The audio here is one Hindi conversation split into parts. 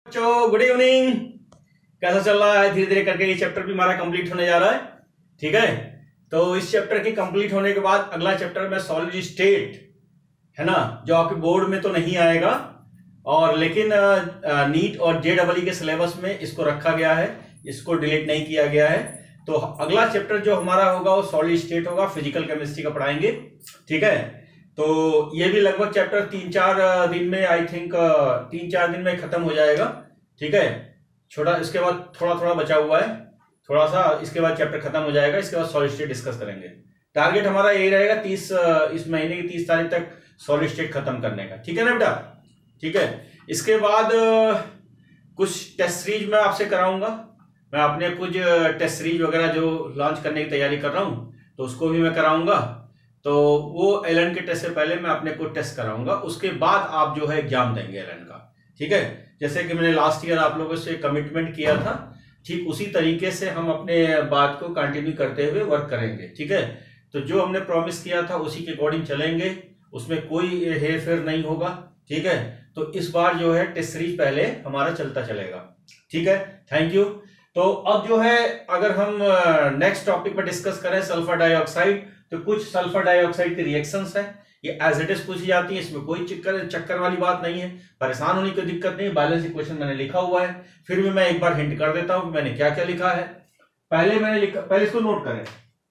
बच्चों गुड इवनिंग। कैसा चल रहा है? धीरे धीरे करके ये चैप्टर भी हमारा कंप्लीट होने जा रहा है। ठीक है, तो इस चैप्टर के कंप्लीट होने के बाद अगला चैप्टर में सॉलिड स्टेट है ना, जो आपके बोर्ड में तो नहीं आएगा और लेकिन नीट और जेईई के सिलेबस में इसको रखा गया है, इसको डिलीट नहीं किया गया है। तो अगला चैप्टर जो हमारा होगा वो सॉलिड स्टेट होगा, फिजिकल केमिस्ट्री का पढ़ाएंगे। ठीक है, तो ये भी लगभग चैप्टर 3-4 दिन में, आई थिंक 3-4 दिन में खत्म हो जाएगा। ठीक है, छोटा इसके बाद थोड़ा थोड़ा बचा हुआ है, थोड़ा सा इसके बाद चैप्टर खत्म हो जाएगा। इसके बाद सॉलिड स्टेट डिस्कस करेंगे। टारगेट हमारा यही रहेगा 30 इस महीने की 30 तारीख तक सॉलिड स्टेट खत्म करने का। ठीक है ना बेटा? ठीक है, इसके बाद कुछ टेस्ट सीरीज मैं आपसे कराऊंगा। मैं अपने कुछ टेस्ट सीरीज वगैरह जो लॉन्च करने की तैयारी कर रहा हूं तो उसको भी मैं कराऊंगा। तो वो एलन के टेस्ट से पहले मैं अपने को टेस्ट कराऊंगा, उसके बाद आप जो है एग्जाम देंगे एलन का। ठीक है, जैसे कि मैंने लास्ट ईयर आप लोगों से कमिटमेंट किया था, ठीक उसी तरीके से हम अपने बात को कंटिन्यू करते हुए वर्क करेंगे। ठीक है, तो जो हमने प्रॉमिस किया था उसी के अकॉर्डिंग चलेंगे, उसमें कोई हेर फेर नहीं होगा। ठीक है, तो इस बार जो है टेस्ट सीरीज पहले हमारा चलता चलेगा। ठीक है, थैंक यू। तो अब जो है अगर हम नेक्स्ट टॉपिक पर डिस्कस करें सल्फर डाइऑक्साइड, तो कुछ सल्फर डाइऑक्साइड की रिएक्शंस है, ये एज इट इज पूछी जाती है, इसमें कोई चक्कर वाली बात नहीं है, परेशान होने की दिक्कत नहीं। बैलेंस इक्वेशन मैंने लिखा हुआ है, फिर भी मैं एक बार हिंट कर देता हूं कि मैंने क्या क्या लिखा है। पहले इसको नोट करें।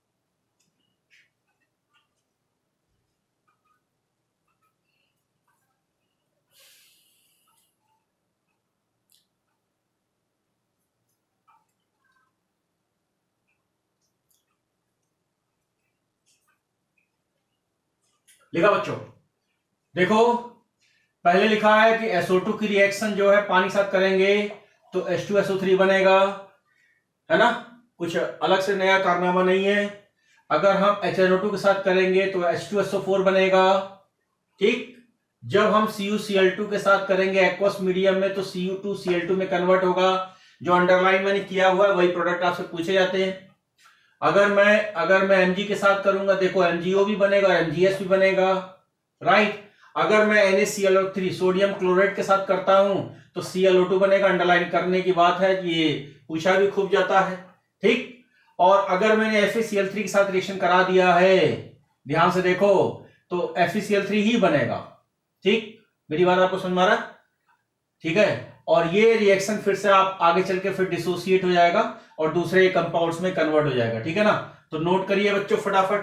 लिखा बच्चों? देखो, पहले लिखा है कि SO2 की रिएक्शन जो है पानी के साथ करेंगे तो H2SO3 बनेगा, है ना? कुछ अलग से नया कारनामा नहीं है। अगर हम HNO2 के साथ करेंगे तो H2SO4 बनेगा। ठीक, जब हम CuCl2 के साथ करेंगे एक्वस मीडियम में तो Cu2Cl2 में कन्वर्ट होगा। जो अंडरलाइन मैंने किया हुआ है वही प्रोडक्ट आपसे पूछे जाते हैं। अगर मैं Mg के साथ करूंगा, देखो MgO भी बनेगा और MgS भी बनेगा, राइट। अगर मैं NaClO3 सोडियम क्लोराइड के साथ करता हूं तो ClO2 बनेगा। अंडरलाइन करने की बात है, ये पूछा भी खूब जाता है। ठीक, और अगर मैंने FeCl3 के साथ रिएक्शन करा दिया है, ध्यान से देखो, तो FeCl3 ही बनेगा। ठीक, मेरी बात आपको समझ में आ रहा? ठीक है, और ये रिएक्शन फिर से आप आगे चल के फिर डिसोसिएट हो जाएगा और दूसरे कंपाउंड्स में कन्वर्ट हो जाएगा। ठीक है ना? तो नोट करिए बच्चों फटाफट।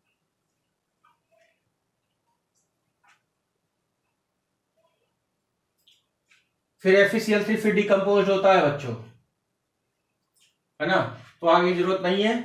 फिर FeCl3 फिर डिकम्पोज होता है बच्चों, है ना? तो आगे जरूरत नहीं है।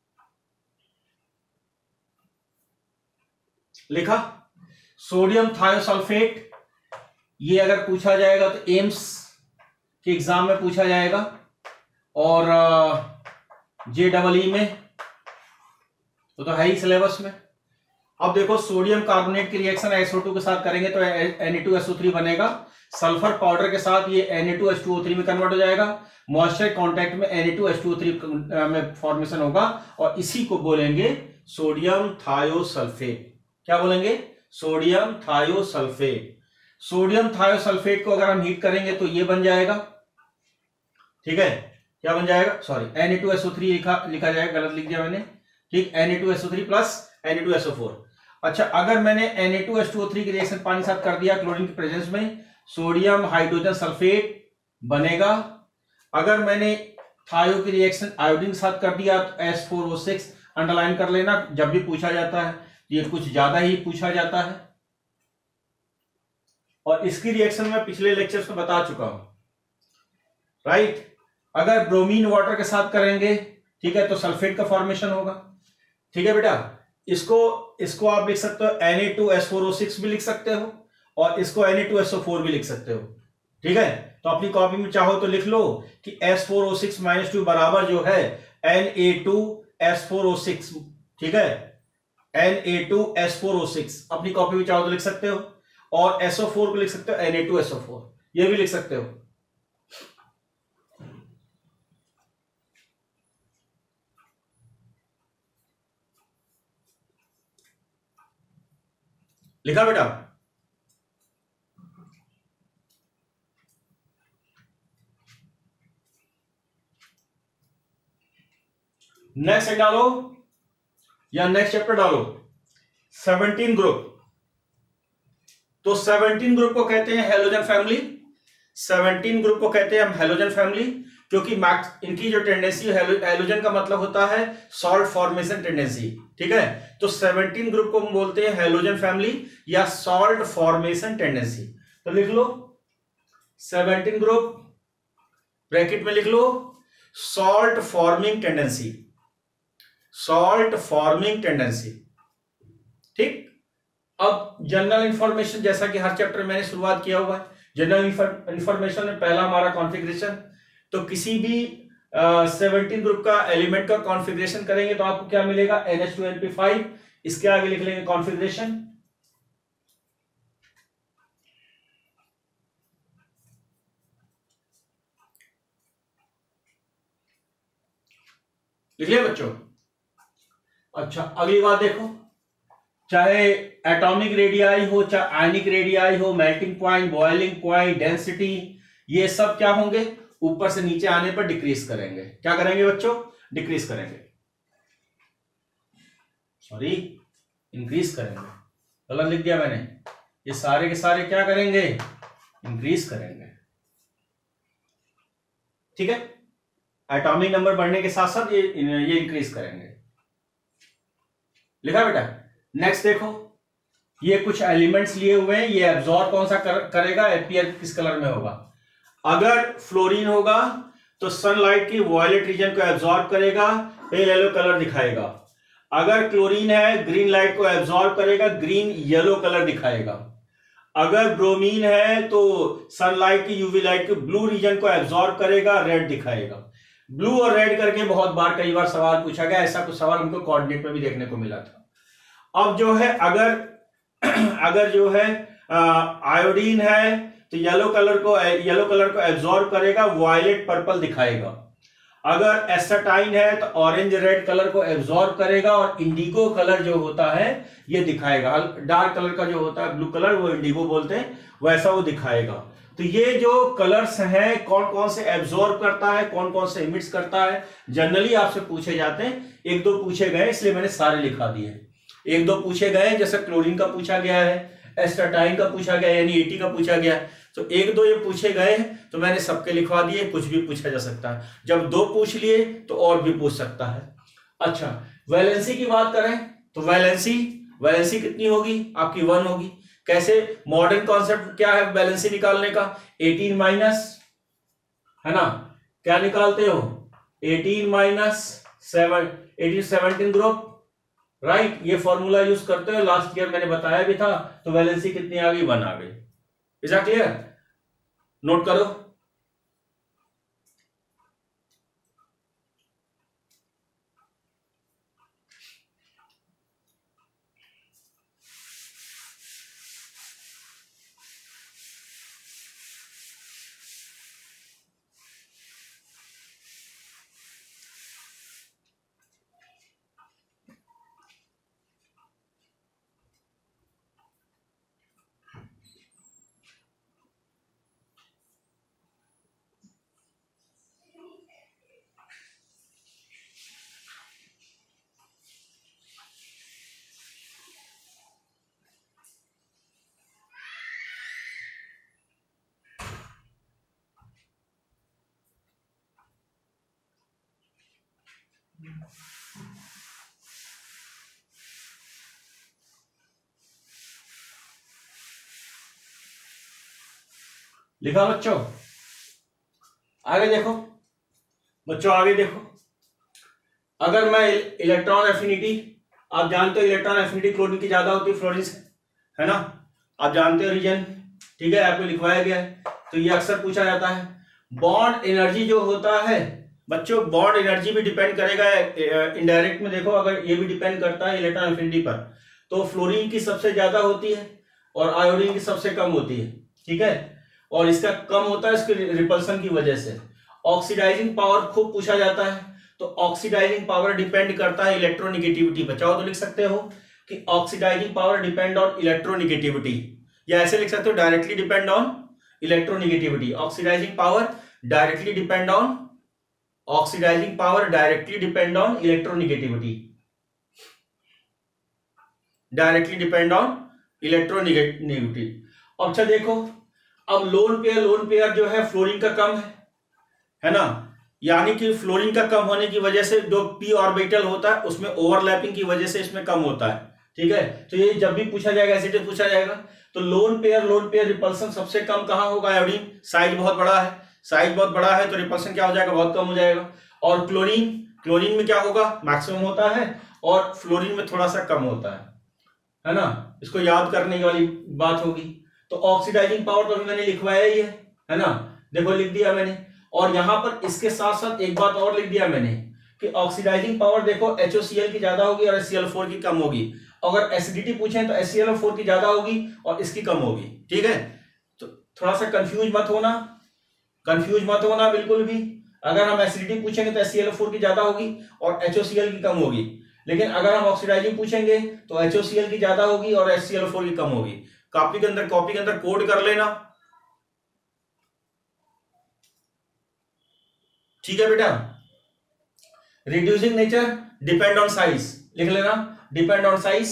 लिखा सोडियम थायोसल्फेट, ये अगर पूछा जाएगा तो एम्स के एग्जाम में पूछा जाएगा और JEE में तो है ही सिलेबस में। अब देखो, सोडियम कार्बोनेट की रिएक्शन SO2 के साथ करेंगे तो Na2SO3 बनेगा। सल्फर पाउडर के साथ ये Na2H2O3 में कन्वर्ट हो जाएगा। मॉइस्चर कांटेक्ट में Na2H2O3 में फॉर्मेशन होगा और इसी को बोलेंगे सोडियम थायोसल्फेट। क्या बोलेंगे? Sodium thiosulphate. सोडियम थायोसल्फेट को अगर हम हीट करेंगे तो ये बन जाएगा। ठीक है, क्या बन जाएगा? सॉरी, Na2SO3 लिखा जाएगा, गलत लिख दिया मैंने। ठीक, Na2SO3 प्लस Na2SO4। अच्छा, अगर मैंने Na2H2O3 की रिएक्शन पानी के साथ कर दिया क्लोरीन के प्रेजेंस में, सोडियम हाइड्रोजन सल्फेट बनेगा। अगर मैंने थायो की रिएक्शन आयोडीन के साथ कर दिया तो S4O6। अंडरलाइन कर लेना, जब भी पूछा जाता है ये कुछ ज्यादा ही पूछा जाता है और इसकी रिएक्शन मैं पिछले लेक्चर्स में बता चुका हूं, राइट। अगर ब्रोमीन वाटर के साथ करेंगे, ठीक है, तो सल्फेट का फॉर्मेशन होगा। ठीक है बेटा, इसको आप लिख सकते हो Na2S4O6 भी लिख सकते हो और इसको Na2SO4 भी लिख सकते हो। ठीक है, तो अपनी कॉपी में चाहो तो लिख लो कि S4O6-2 बराबर जो है Na2S4O6। ठीक है, Na2S4O6 अपनी कॉपी में चाहो तो लिख सकते हो और SO4 को लिख सकते हो Na2SO4, ये भी लिख सकते हो। लिखा बेटा? नेक्स्ट डालो या नेक्स्ट चैप्टर डालो 17 ग्रुप। तो 17 ग्रुप को कहते हैं हैलोजन फैमिली। 17 ग्रुप को कहते हैं हम हैलोजन फैमिली, क्योंकि इनकी जो टेंडेंसी हैलोजन का मतलब होता है सॉल्ट फॉर्मेशन टेंडेंसी, ठीक है। तो 17 ग्रुप को हम बोलते हैं हैलोजन फैमिली या सॉल्ट फॉर्मेशन टेंडेंसी। तो लिख लो 17 ग्रुप, ब्रैकेट में लिख लो salt forming tendency, salt forming tendency, ठीक। अब जनरल इंफॉर्मेशन, जैसा कि हर चैप्टर मैंने शुरुआत किया हुआ है, जनरल इंफॉर्मेशन में पहला हमारा कॉन्फ़िगरेशन। तो किसी भी 17 ग्रुप का एलिमेंट का कॉन्फ़िगरेशन करेंगे तो आपको क्या मिलेगा, NH2NP5। इसके आगे लिख लेंगे कॉन्फ़िगरेशन, लिख लिया बच्चों। अच्छा, अगली बात देखो, चाहे एटॉमिक रेडियाई हो, चाहे आयनिक रेडियाई हो, melting point, boiling point, density, ये सब क्या होंगे, ऊपर से नीचे आने पर डिक्रीज करेंगे। क्या करेंगे बच्चों, डिक्रीज करेंगे, सॉरी इंक्रीज करेंगे, गलत लिख दिया मैंने। ये सारे के सारे क्या करेंगे, इंक्रीज करेंगे, ठीक है। एटॉमिक नंबर बढ़ने के साथ साथ ये इंक्रीज करेंगे, लिखा बेटा। नेक्स्ट देखो, ये कुछ एलिमेंट्स लिए हुए हैं, ये एब्जॉर्ब कौन सा करेगा, अपीयर किस कलर में होगा। अगर फ्लोरीन होगा तो सनलाइट की वॉयलेट रीजन को एब्जॉर्ब करेगा, पेल येलो कलर दिखाएगा। अगर क्लोरीन है, ग्रीन लाइट को एब्जॉर्ब करेगा, ग्रीन येलो कलर दिखाएगा। अगर ब्रोमीन है तो सनलाइट की यूवी लाइट के ब्लू रीजन को एब्जॉर्ब करेगा, रेड दिखाएगा। ब्लू और रेड करके बहुत बार कई बार सवाल पूछा गया, ऐसा कुछ सवाल हमको कोऑर्डिनेट में भी देखने को मिला था। अब जो है अगर जो है आयोडीन है तो येलो कलर को एब्जॉर्ब करेगा, वायलेट पर्पल दिखाएगा। अगर एसिटाइन है तो ऑरेंज रेड कलर को एब्जॉर्ब करेगा और इंडिगो कलर जो होता है ये दिखाएगा। डार्क कलर का जो होता है ब्लू कलर, वो इंडिगो बोलते हैं, वैसा वो दिखाएगा। तो ये जो कलर्स हैं कौन कौन से एब्जॉर्ब करता है, कौन कौन से इमिट्स करता है, जनरली आपसे पूछे जाते हैं। एक दो पूछे गए इसलिए मैंने सारे लिखा दिए। एक दो पूछे गए, जैसे क्लोरीन का पूछा गया है, एस्टाटाइन का पूछा गया यानी 80 का पूछा गया, तो एक दो ये पूछे गए तो मैंने सबके लिखवा दिए। कुछ भी पूछा जा सकता है, जब दो पूछ लिए तो और भी पूछ सकता है। अच्छा, वैलेंसी की बात करें तो वैलेंसी कितनी होगी आपकी, 1 होगी। कैसे, मॉडर्न कॉन्सेप्ट क्या है वैलेंसी निकालने का, 18 माइनस, है ना, क्या निकालते हो, 17 ग्रुप, राइट। ये फॉर्मूला यूज करते हो, लास्ट ईयर मैंने बताया भी था। तो वैलेंसी कितनी आ गई, 1 आ गई। इज दैट क्लियर, नोट करो। लिखा बच्चों, आगे देखो बच्चों, आगे देखो। अगर मैं इलेक्ट्रॉन एफिनिटी, आप जानते हो इलेक्ट्रॉन एफिनिटी क्लोरीन की ज्यादा होती है फ्लोरीन से, है ना, आप जानते हो रीजन, ठीक है, आपको लिखवाया गया है। तो ये अक्सर पूछा जाता है। बॉन्ड एनर्जी जो होता है बच्चों, बॉन्ड एनर्जी भी डिपेंड करेगा इनडायरेक्ट में। देखो, अगर ये भी डिपेंड करता है इलेक्ट्रॉन एफिनिटी पर, तो फ्लोरीन की सबसे ज्यादा होती है और आयोडीन की सबसे कम होती है, ठीक है। और इसका कम होता है इसके रिपल्सन की वजह से। ऑक्सीडाइजिंग पावर खूब पूछा जाता है, तो ऑक्सीडाइजिंग पावर डिपेंड करता है इलेक्ट्रोनिगेटिविटी। बचाओ तो लिख सकते हो कि oxidising power depend on electronegativity, या ऐसे लिख सकते हो directly depend on electronegativity. Oxidising power directly depend on oxidising power directly depend on electronegativity, directly depend on electronegativity. अच्छा देखो, अब लोन पेयर जो है फ्लोरीन का कम है ना, यानी कि फ्लोरीन का कम होने की वजह से जो पी ऑर्बिटल होता है उसमें ओवरलैपिंग की वजह से इसमें कम होता है। ठीक है, तो ये जब भी पूछा जाएगा एसिड पूछा जाएगा तो लोन पेयर रिपल्सन सबसे कम कहां होगा? आयोडीन। साइज बहुत बड़ा है, साइज बहुत बड़ा है तो रिपल्सन क्या हो जाएगा? बहुत कम हो जाएगा। और क्लोरीन में क्या होगा? मैक्सिमम होता है और फ्लोरीन में थोड़ा सा कम होता है ना। इसको याद करने वाली बात होगी। तो ऑक्सीडाइजिंग पावर तो मैंने लिखवाया ही है ना, देखो लिख दिया मैंने। और यहां पर इसके साथ साथ एक बात और लिख दिया मैंने कि ऑक्सीडाइजिंग पावर देखो HOCl की ज्यादा होगी और HCl4 की कम होगी। अगर एसिडिटी पूछें तो HCl4 की ज्यादा होगी और इसकी कम होगी। ठीक है, तो थोड़ा सा कंफ्यूज मत होना बिल्कुल भी। अगर हम एसिडिटी पूछेंगे तो HCl4 की ज्यादा होगी और HOCl की कम होगी, लेकिन अगर हम ऑक्सीडाइजिंग पूछेंगे तो HOCl की ज्यादा होगी और HCl4 की कम होगी। कॉपी के अंदर कोड कर लेना। ठीक है बेटा। Reducing nature depend on size, लिख लेना, डिपेंड ऑन साइज।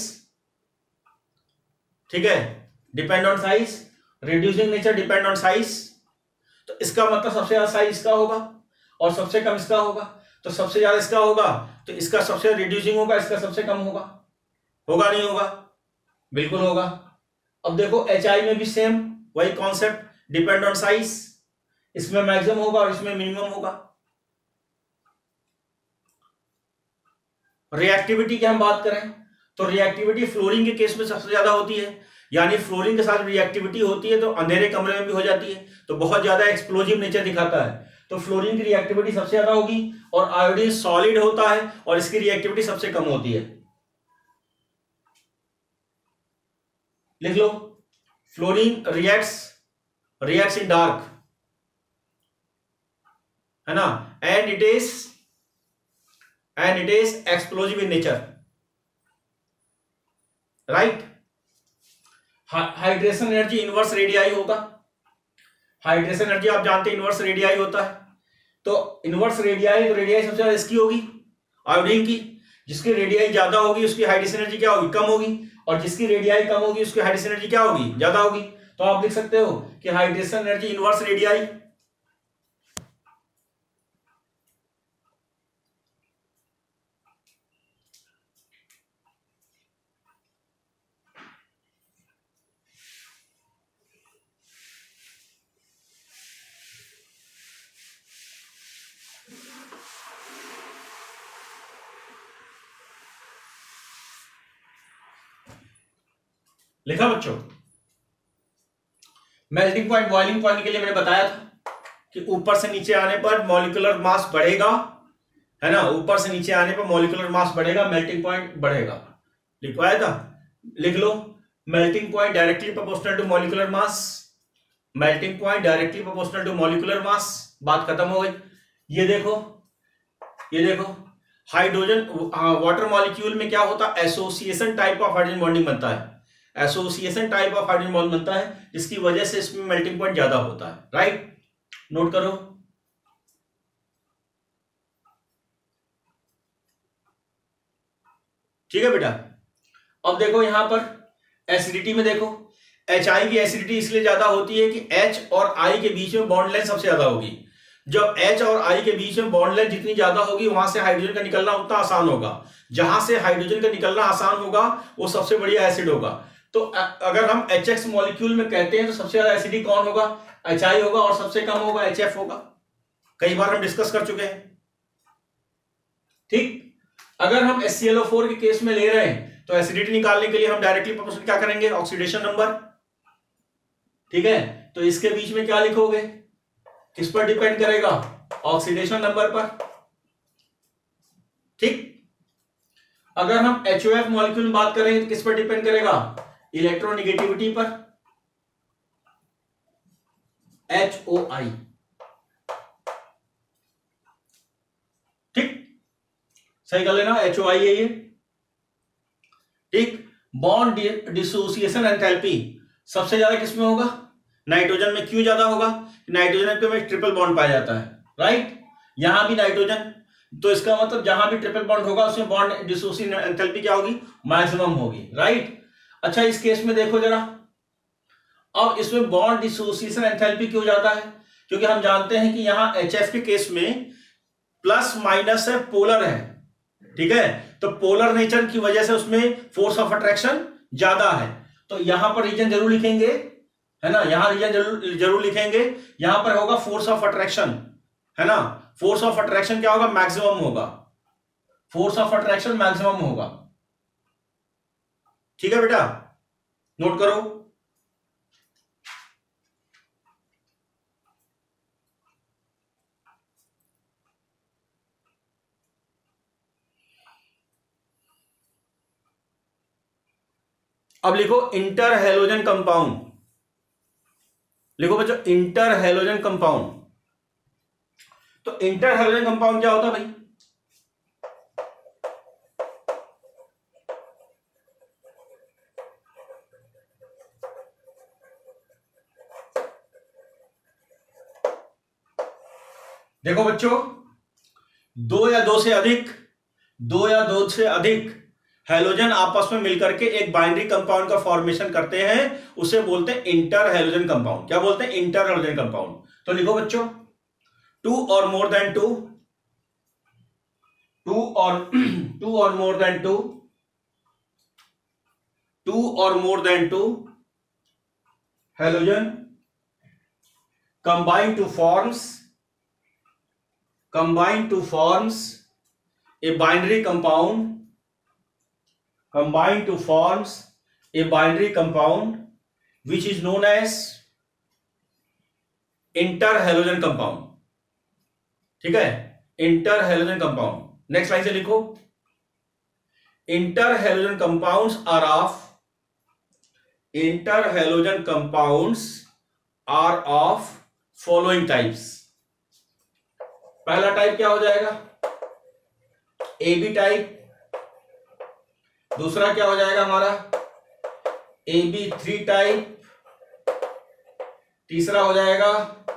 ठीक है, depend on size, reducing nature depend on size. तो इसका मतलब सबसे ज्यादा साइज इसका होगा और सबसे कम इसका होगा। तो सबसे ज्यादा इसका होगा तो इसका सबसे रिड्यूसिंग होगा, इसका सबसे कम होगा नहीं होगा? बिल्कुल होगा। अब देखो HI में भी सेम वही कॉन्सेप्ट, डिपेंड ऑन साइज। इसमें मैक्सिमम होगा और इसमें मिनिमम होगा। रिएक्टिविटी की हम बात करें तो रिएक्टिविटी फ्लोरीन के केस में सबसे ज्यादा होती है, यानी फ्लोरीन के साथ रिएक्टिविटी होती है तो अंधेरे कमरे में भी हो जाती है, तो बहुत ज्यादा एक्सप्लोजिव नेचर दिखाता है। तो फ्लोरीन की रिएक्टिविटी सबसे ज्यादा होगी और आयोडीन सॉलिड होता है और इसकी रिएक्टिविटी सबसे कम होती है। लिख लो, फ्लोरीन रिएक्ट्स इन डार्क, है ना, and it is explosive in nature, right. Hydration energy inverse radii होगा। हाइड्रेशन एनर्जी आप जानते हैं इनवर्स रेडियाई होता है। तो इनवर्स रेडियाई, तो रेडियाई सबसे ज्यादा इसकी होगी, आयोडीन की। जिसकी रेडियाई ज्यादा होगी उसकी हाइड्रेशन एनर्जी क्या होगी? कम होगी। और जिसकी रेडियाई कम होगी उसकी हाइड्रेशन एनर्जी क्या होगी? ज्यादा होगी। तो आप लिख सकते हो कि हाइड्रेशन एनर्जी इनवर्स रेडियाई। लिखा बच्चों? मेल्टिंग पॉइंट, बॉइलिंग पॉइंट के लिए मैंने बताया था कि ऊपर से नीचे आने पर मॉलिक्यूलर मास बढ़ेगा, है ना, ऊपर से नीचे आने पर मॉलिक्यूलर मास बढ़ेगा, मेल्टिंग पॉइंट बढ़ेगा। लिखवाया था, लिख लो, melting point directly proportional to molecular mass, melting point directly proportional to molecular mass. बात खत्म हो गई। ये देखो हाइड्रोजन वाटर मॉलिक्यूल में क्या होता है? Association type of hydrogen bonding बनता है, association type of hydrogen bond बनता है, जिसकी वजह से इसमें मेल्टिंग पॉइंट ज्यादा होता है, राइट। नोट करो। ठीक है बेटा। अब देखो यहां पर एसिडिटी में देखो, HI की एसिडिटी इसलिए ज्यादा होती है कि H और I के बीच में बॉन्ड लेंथ सबसे ज्यादा होगी। जब H और I के बीच में बॉन्ड लेंथ जितनी ज्यादा होगी वहां से हाइड्रोजन का निकलना उतना आसान होगा। जहां से हाइड्रोजन का निकलना आसान होगा वो सबसे बढ़िया एसिड होगा। तो अगर हम HX मॉलिक्यूल में कहते हैं तो सबसे ज्यादा एसिडिक कौन होगा? HI होगा और सबसे कम होगा HF होगा। कई बार हम डिस्कस कर चुके हैं। ठीक, अगर हम HClO4 के केस में ले रहे हैं तो एसिडिटी निकालने के लिए हम डायरेक्टली प्रोपोर्शनल क्या करेंगे? Oxidation number. ठीक है, तो इसके बीच में क्या लिखोगे? किस पर डिपेंड करेगा? ऑक्सीडेशन नंबर पर। ठीक, अगर हम HOF मॉलिक्यूल में बात करें तो किस पर डिपेंड करेगा? इलेक्ट्रोनिगेटिविटी पर, HOI। ठीक, सही कर लेना, HOI है ये। ठीक, बॉन्ड डिसोसिएशन एंथैल्पी सबसे ज्यादा किसमें होगा? नाइट्रोजन में। क्यों ज्यादा होगा? नाइट्रोजन में ट्रिपल बॉन्ड पाया जाता है, राइट। यहां भी नाइट्रोजन, तो इसका मतलब जहां भी ट्रिपल बॉन्ड होगा उसमें बॉन्ड डिसोसिएशन एंथैल्पी क्या होगी, मैक्सिमम होगी, राइट। अच्छा इस केस में देखो जरा, अब इसमें बॉन्ड डिसोसिएशन एंथैल्पी क्यों जाता है, क्योंकि हम जानते हैं कि यहां HF के केस में प्लस माइनस है, पोलर है, ठीक है, तो पोलर नेचर की वजह से उसमें फोर्स ऑफ अट्रैक्शन ज्यादा है, तो यहां पर रीजन जरूर लिखेंगे, है ना, यहां रीजन जरूर लिखेंगे, यहां पर होगा फोर्स ऑफ अट्रैक्शन, है ना, फोर्स ऑफ अट्रैक्शन क्या होगा, मैक्सिमम होगा, फोर्स ऑफ अट्रैक्शन मैक्सिमम होगा, ठीक है बेटा, नोट करो। अब लिखो इंटर हेलोजन कंपाउंड, लिखो बच्चों इंटर हेलोजन कंपाउंड। तो इंटर हेलोजन कंपाउंड क्या होता है भाई, देखो बच्चों, दो या दो से अधिक हेलोजन आपस में मिलकर के एक बाइनरी कंपाउंड का फॉर्मेशन करते हैं, उसे बोलते हैं इंटर हेलोजन कंपाउंड। क्या बोलते हैं, इंटर हेलोजन कंपाउंड। तो लिखो बच्चों, टू और more than two halogen combine to forms a binary compound which is known as interhalogen compound, ठीक है, interhalogen compound। नेक्स्ट लाइन से लिखो, interhalogen compounds are of following types। पहला टाइप क्या हो जाएगा, AB टाइप, दूसरा क्या हो जाएगा हमारा AB3 टाइप, तीसरा हो जाएगा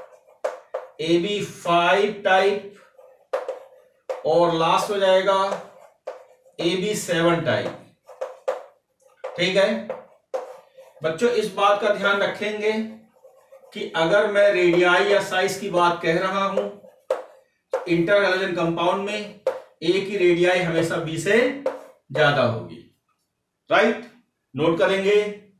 AB5 टाइप, और लास्ट हो जाएगा AB7 टाइप, ठीक है बच्चों। इस बात का ध्यान रखेंगे कि अगर मैं रेडियाई या साइज की बात कह रहा हूं, इंटर हेलोजन कंपाउंड में ए की रेडियाई हमेशा बी से ज्यादा होगी, राइट, नोट करेंगे।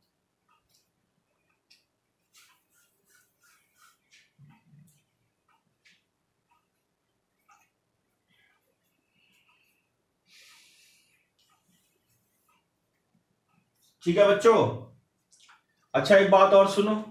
ठीक है बच्चों। अच्छा एक बात और सुनो,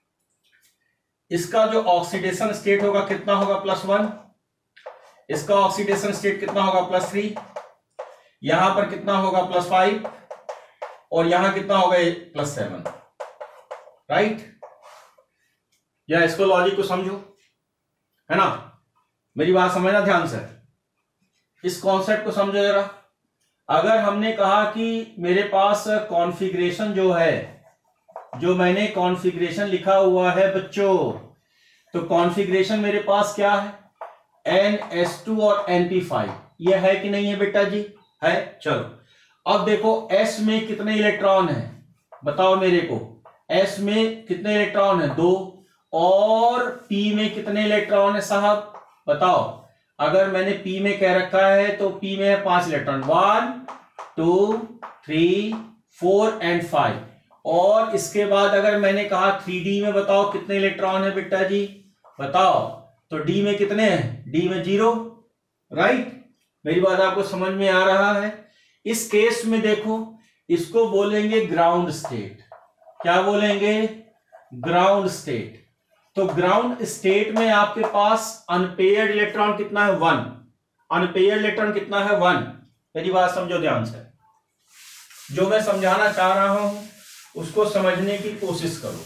इसका जो ऑक्सीडेशन स्टेट होगा कितना होगा, +1, इसका ऑक्सीडेशन स्टेट कितना होगा, +3, यहां पर कितना होगा, +5, और यहां कितना होगा, +7, राइट। या इसको लॉजिक को समझो, है ना, मेरी बात समझना ध्यान से, इस कॉन्सेप्ट को समझो जरा। अगर हमने कहा कि मेरे पास कॉन्फ़िगरेशन जो है, जो मैंने कॉन्फ़िगरेशन लिखा हुआ है बच्चों, तो कॉन्फ़िगरेशन मेरे पास क्या है, NS2 और NP5, ये है कि नहीं है बेटा जी, है। चलो अब देखो S में कितने इलेक्ट्रॉन है, बताओ मेरे को, S में कितने इलेक्ट्रॉन है, 2, और P में कितने इलेक्ट्रॉन है साहब, बताओ। अगर मैंने P में कह रखा है तो P में है 5 इलेक्ट्रॉन, 1 2 3 4 एंड 5, और इसके बाद अगर मैंने कहा 3D में बताओ कितने इलेक्ट्रॉन है बेटा जी, बताओ। तो D में कितने हैं, D में 0, राइट। मेरी बात आपको समझ में आ रहा है। इस केस में देखो, इसको बोलेंगे ग्राउंड स्टेट। क्या बोलेंगे, ग्राउंड स्टेट। तो ग्राउंड स्टेट में आपके पास अनपेयर्ड इलेक्ट्रॉन कितना है, 1, अनपेयर्ड इलेक्ट्रॉन कितना है, 1। मेरी बात समझो ध्यान से, जो मैं समझाना चाह रहा हूं उसको समझने की कोशिश करो,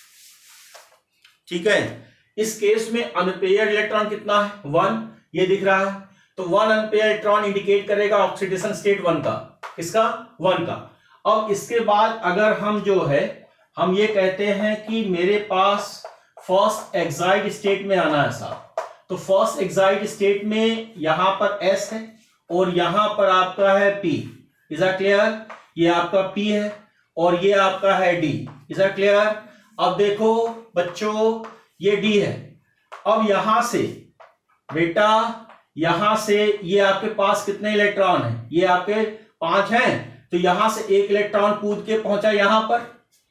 ठीक है। इस केस में अनपेयर्ड इलेक्ट्रॉन कितना है, 1, ये दिख रहा है। तो 1 अनपेयर्ड इलेक्ट्रॉन इंडिकेट करेगा ऑक्सीडेशन स्टेट 1 का, किसका, 1 का। अब इसके बाद अगर हम जो है, हम ये कहते हैं कि मेरे पास फर्स्ट एक्साइड स्टेट में आना है साहब, तो फर्स्ट एक्साइट स्टेट में यहां पर S है और यहां पर आपका है P। Is that clear? ये आपका P है और ये आपका है D। Is that clear? अब देखो बच्चों, ये D है। अब यहां से बेटा, यहां से ये आपके पास कितने इलेक्ट्रॉन हैं? ये आपके 5 हैं। तो यहां से एक इलेक्ट्रॉन कूद के पहुंचा, यहां पर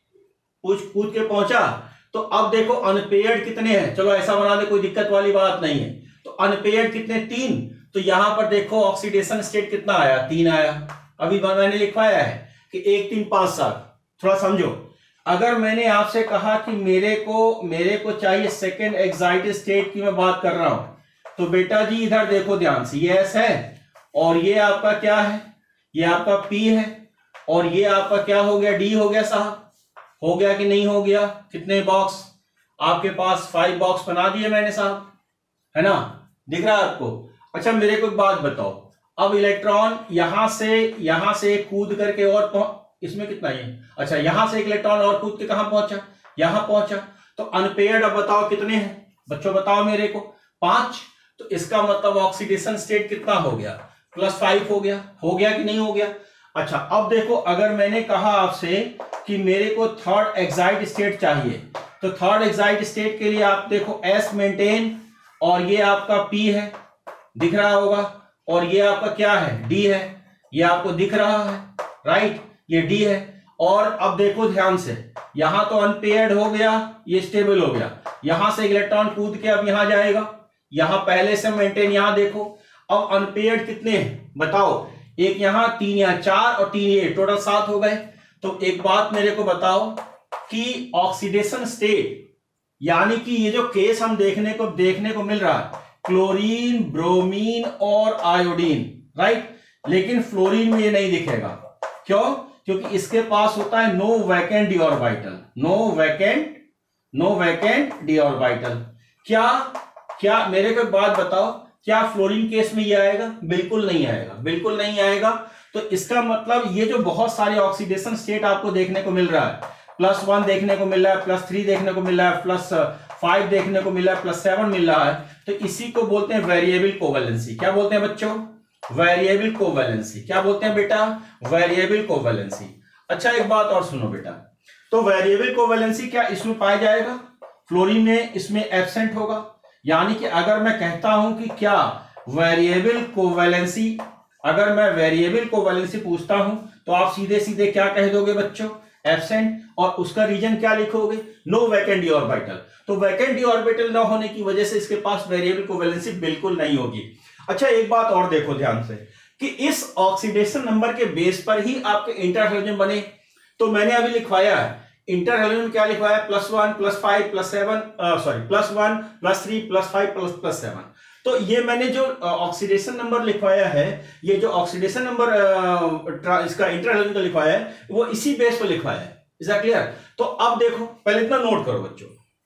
कूद के पहुंचा। तो अब देखो अनपेयर्ड कितने हैं? चलो ऐसा बना दे, कोई दिक्कत वाली बात नहीं है। तो अनपेयर्ड कितने? 3। तो यहां पर देखो ऑक्सीडेशन स्टेट कितना आया? 3 आया। अभी मैंने लिखवाया है कि 1 3 5 7। थोड़ा समझो, अगर मैंने आपसे कहा कि मेरे को चाहिए सेकेंड एक्साइटेड स्टेट की मैं बात कर रहा हूं, तो बेटा जी इधर देखो ध्यान से, ये S है और ये आपका क्या है? ये आपका P है और ये आपका क्या हो गया? D हो गया साहब। हो गया कि नहीं हो गया? कितने बॉक्स आपके पास? 5 बॉक्स बना दिए मैंने साहब, है ना? दिख रहा है आपको? अच्छा मेरे को एक बात बताओ, अब इलेक्ट्रॉन यहां से कूद करके और इसमें कितना है? अच्छा, यहां से एक इलेक्ट्रॉन और कूद के कहां पहुंचा? यहां पहुंचा। तो अनपेयर्ड अब बताओ कितने हैं बच्चों? बताओ मेरे को। 5। तो इसका मतलब ऑक्सीडेशन स्टेट कितना हो गया? +5 हो गया। हो गया कि नहीं हो गया? अच्छा अब देखो, अगर मैंने कहा आपसे कि मेरे को थर्ड एक्साइट स्टेट चाहिए, तो थर्ड एक्साइट स्टेट के लिए आप देखो S मेंटेन और ये आपका P है, दिख रहा होगा, और ये आपका क्या है? D है। ये आपको दिख रहा है, राइट? ये D है। और अब देखो ध्यान से, यहां तो अनपेयर्ड हो गया, ये स्टेबल हो गया। यहां से इलेक्ट्रॉन कूद के अब यहां जाएगा, यहां पहले से मेंटेन। यहां देखो अब अनपेयर्ड कितने हैं बताओ? एक यहां, 3 यहां, 4 और 3 ये, टोटल 7 हो गए। तो एक बात मेरे को बताओ कि ऑक्सीडेशन स्टेट, यानी कि ये जो केस हम देखने को मिल रहा है, क्लोरीन, ब्रोमीन और आयोडीन, राइट? लेकिन फ्लोरीन में ये नहीं दिखेगा। क्यों? क्योंकि इसके पास होता है no vacant d orbital. No vacant d orbital. क्या मेरे को एक बात बताओ, क्या फ्लोरीन केस में ये आएगा? बिल्कुल नहीं आएगा, बिल्कुल नहीं आएगा। तो इसका मतलब ये जो बहुत सारे ऑक्सीडेशन स्टेट आपको देखने को मिल रहा है, +1 देखने को मिल रहा है, +3 देखने को मिल रहा है, +5 देखने को मिल रहा है, +7 मिल रहा है, तो इसी को बोलते हैं वेरिएबल कोवैलेंसी। क्या बोलते हैं बच्चों? Variable covalency. क्या बोलते हैं बेटा? Variable covalency. अच्छा एक बात और सुनो बेटा, तो वेरिएबल कोवैलेंसी क्या इसमें पाया जाएगा? फ्लोरीन में इसमें एब्सेंट होगा। यानी कि अगर मैं कहता हूं कि क्या वेरिएबल कोवैलेंसी, अगर मैं वेरिएबल कोवैलेंसी पूछता हूं तो आप सीधे सीधे क्या कह दोगे बच्चों? एब्सेंट। और उसका रीजन क्या लिखोगे? No vacant d orbital. तो वैकेंट डी ऑर्बिटल ना होने की वजह से इसके पास वेरिएबल कोवैलेंसी बिल्कुल नहीं होगी। अच्छा एक बात और देखो ध्यान से कि इस ऑक्सीडेशन नंबर के बेस पर ही आपके इंटर हैलोजन बने। तो मैंने अभी लिखवाया है इंटर हैलोजन, क्या लिखवाया? +1 +5 +7 +1 +3 +5 +7। तो ये मैंने जो ऑक्सीडेशन नंबर लिखवाया है, ये जो ऑक्सीडेशन नंबर इसका इंटर हैलोजन का लिखवाया है, वो इसी बेस पर लिखवाया है। Is that clear? तो अब देखो, पहले इतना नोट करो बच्चों,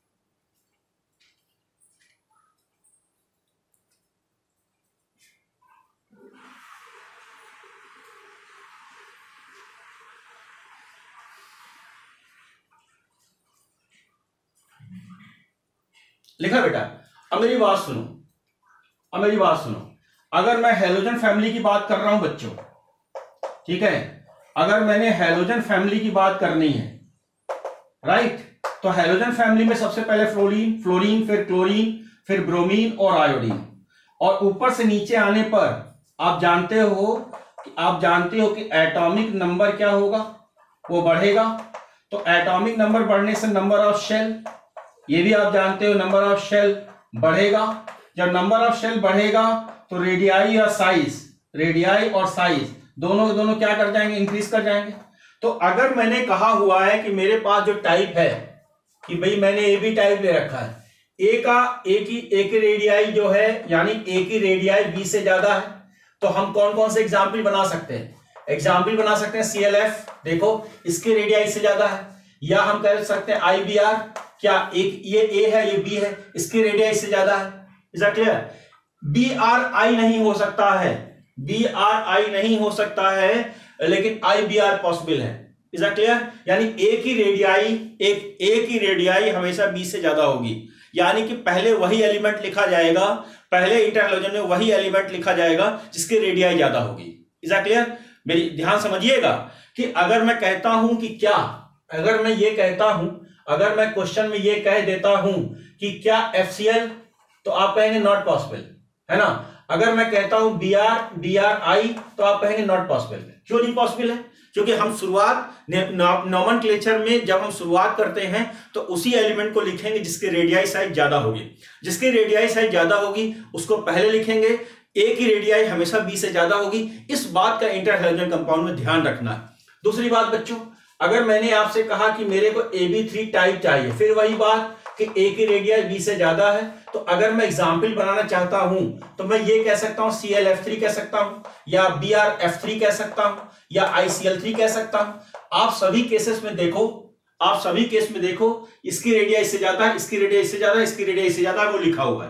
लिखा बेटा? अब मेरी बात सुनो, अगर मैं हैलोजन फैमिली की बात कर रहा हूं बच्चों, ठीक है, अगर मैंने हैलोजन फैमिली की बात करनी है, राइट, तो हैलोजन फैमिली में सबसे पहले फ्लोरीन, फिर क्लोरीन, फिर ब्रोमीन और आयोडीन, और ऊपर से नीचे आने पर आप जानते हो कि एटॉमिक नंबर क्या होगा? वो बढ़ेगा। तो एटॉमिक नंबर बढ़ने से नंबर ऑफ शेल, ये भी आप जानते हो, नंबर ऑफ शेल बढ़ेगा। जब नंबर ऑफ शेल बढ़ेगा तो रेडियाई और साइज दोनों क्या कर जाएंगे? इंक्रीज कर जाएंगे। तो अगर मैंने कहा हुआ है कि मेरे पास जो टाइप है कि भाई मैंने ए बी टाइप ले रखा है, ए की रेडियाई जो है, यानी ए की रेडियाई बी से ज्यादा है, तो हम कौन कौन से एग्जाम्पल बना सकते हैं? एग्जाम्पल बना सकते हैं CLF, देखो इसकी रेडियाई से ज्यादा है। या हम कह सकते हैं IBR, क्या एक ये ए है ये बी है, इसकी रेडियाई से ज्यादा है। Is that clear? BRI नहीं हो सकता है, BRI नहीं हो सकता है, लेकिन IBR पॉसिबल है। Is that clear? यानी ए की रेडियाई हमेशा बी से ज्यादा होगी। यानी कि पहले वही एलिमेंट लिखा जाएगा, पहले इंटर हैलोजन में वही एलिमेंट लिखा जाएगा जिसकी रेडियाई ज्यादा होगी। Is that clear? मेरी ध्यान समझिएगा कि अगर मैं कहता हूं कि क्या, अगर मैं ये कहता हूं, अगर मैं क्वेश्चन में ये कह देता हूं कि क्या FCl, तो आप कहेंगे नॉट पॉसिबल, है ना। अगर मैं कहता हूं BrI, तो आप कहेंगे नॉट पॉसिबल। क्यों नहीं पॉसिबल है? क्योंकि हम शुरुआत नोमेनक्लेचर में जब हम शुरुआत करते हैं तो उसी एलिमेंट को लिखेंगे जिसकी रेडियाई साइज ज्यादा होगी। जिसकी रेडियाई साइज ज्यादा होगी उसको पहले लिखेंगे। ए की रेडियाई हमेशा बी से ज्यादा होगी। इस बात का इंटर हैलोजन कंपाउंड में ध्यान रखना है। दूसरी बात बच्चों, अगर मैंने आपसे कहा कि मेरे को AB3 टाइप चाहिए, फिर वही बात कि ए की रेडियाई बी से ज्यादा है, तो अगर मैं एग्जाम्पल बनाना चाहता हूं तो मैं ये कह सकता हूं ClF3 कह सकता हूं, या BrF3 कह सकता हूं, या ICl3 कह सकता हूं। आप सभी केसेस में देखो, आप सभी केस में देखो, इसकी रेडियाई इससे ज्यादा है, इसकी रेडियाई इससे ज्यादा है, इसकी रेडियाई इससे ज्यादा है, वो लिखा हुआ है।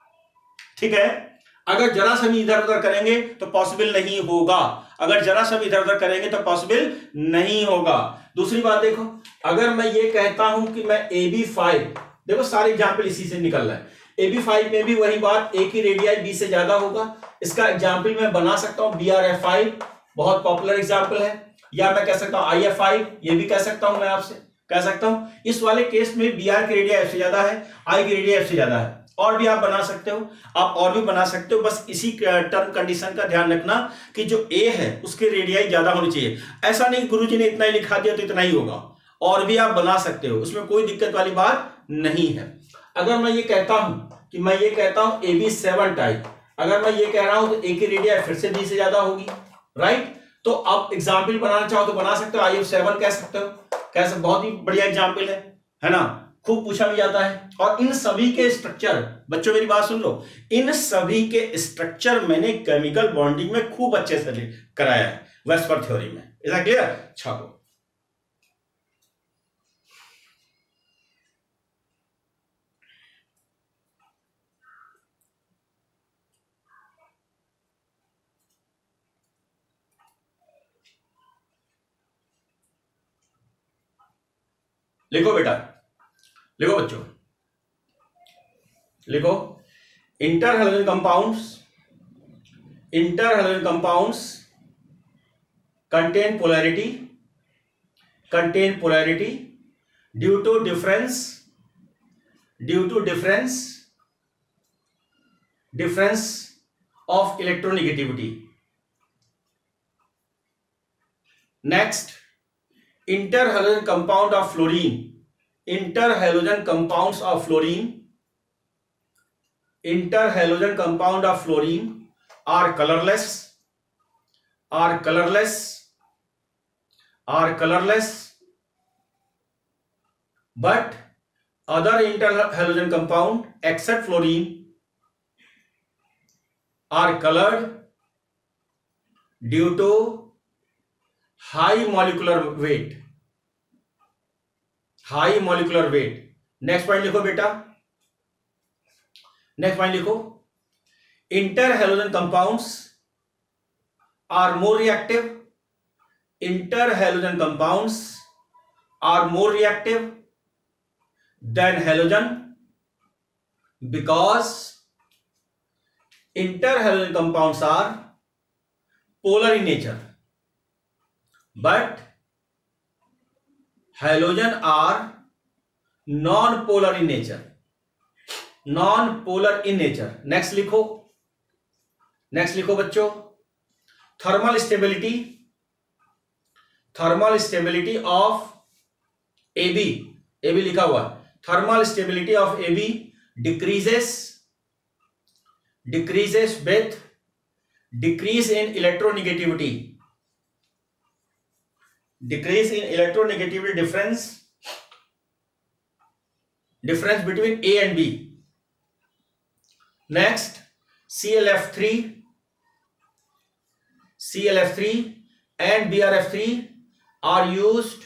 ठीक है। अगर जरा सा भी इधर उधर करेंगे तो पॉसिबल नहीं होगा। अगर जरा सा भी इधर उधर करेंगे तो पॉसिबल नहीं होगा। दूसरी बात देखो, अगर मैं ये कहता हूं कि मैं AB5, देखो सारे एग्जाम्पल इसी से निकल रहा है। AB5 में भी वही बात, ए की रेडियाई बी से ज्यादा होगा। इसका एग्जाम्पल मैं बना सकता हूं BrF5, बहुत पॉपुलर एग्जाम्पल है, या मैं कह सकता हूं IF5, ये भी कह सकता हूं, मैं आपसे कह सकता हूं। इस वाले केस में Br की रेडियाई F से ज्यादा है, I की रेडियाई F से ज्यादा है। और भी आप बना सकते हो, आप और भी बना सकते हो। बस इसी टर्म कंडीशन का ध्यान रखना कि जो ए है उसकी रेडियाई ज्यादा होनी चाहिए। ऐसा नहीं गुरुजी ने इतना ही लिखा दिया तो इतना ही होगा, और भी आप बना सकते हो, उसमें कोई दिक्कत वाली बात नहीं है। अगर मैं ये कहता हूं कि मैं ये कहता हूं AB7 टाइप, अगर मैं ये कह रहा हूं तो ए की रेडियाई फिर से बी से ज्यादा होगी, राइट। तो आप एग्जाम्पल बनाना चाहो तो बना सकते हो, IF7 कह सकते हो, कैसे, बहुत ही बढ़िया एग्जाम्पल है ना, खूब पूछा भी जाता है। और इन सभी के स्ट्रक्चर, बच्चों मेरी बात सुन लो, इन सभी के स्ट्रक्चर मैंने केमिकल बॉन्डिंग में खूब अच्छे से कराया है वेस्पर थ्योरी में। Is that clear? छापो। लिखो बेटा, लिखो बच्चों, लिखो। Interhalogen compounds, interhalogen compounds contain polarity, contain polarity due to difference, due to difference of electronegativity. Next, interhalogen compound of fluorine, interhalogen compounds of fluorine, interhalogen compound of fluorine are colorless, are colorless, are colorless, but other interhalogen compound except fluorine are colored due to high molecular weight, high molecular weight. Next point लिखो बेटा, नेक्स्ट पॉइंट लिखो। Interhalogen compounds are more reactive, interhalogen compounds are more reactive than halogen because interhalogen compounds are polar in nature, but halogen are non-polar in nature, non-polar in nature. next लिखो, next लिखो बच्चों। Thermal stability, thermal stability of AB, AB लिखा हुआ, thermal stability of AB decreases, decreases with decrease in electronegativity, decrease in electronegativity, difference, difference between A and B. Next, ClF3, ClF3 and BrF3 are used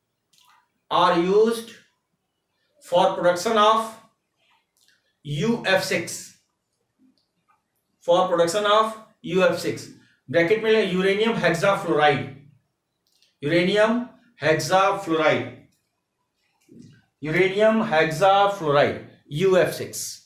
for production of UF6, for production of UF6. Bracket में uranium hexafluoride, uranium hexafluoride, uranium hexafluoride, UF6।